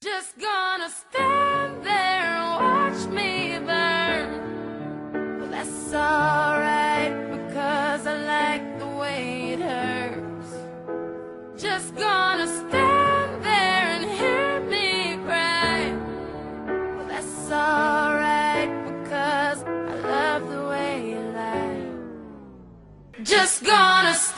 Just gonna stand there and watch me burn. Well, that's alright, because I like the way it hurts. Just gonna stand there and hear me cry. Well, that's alright, because I love the way you lie. Just gonna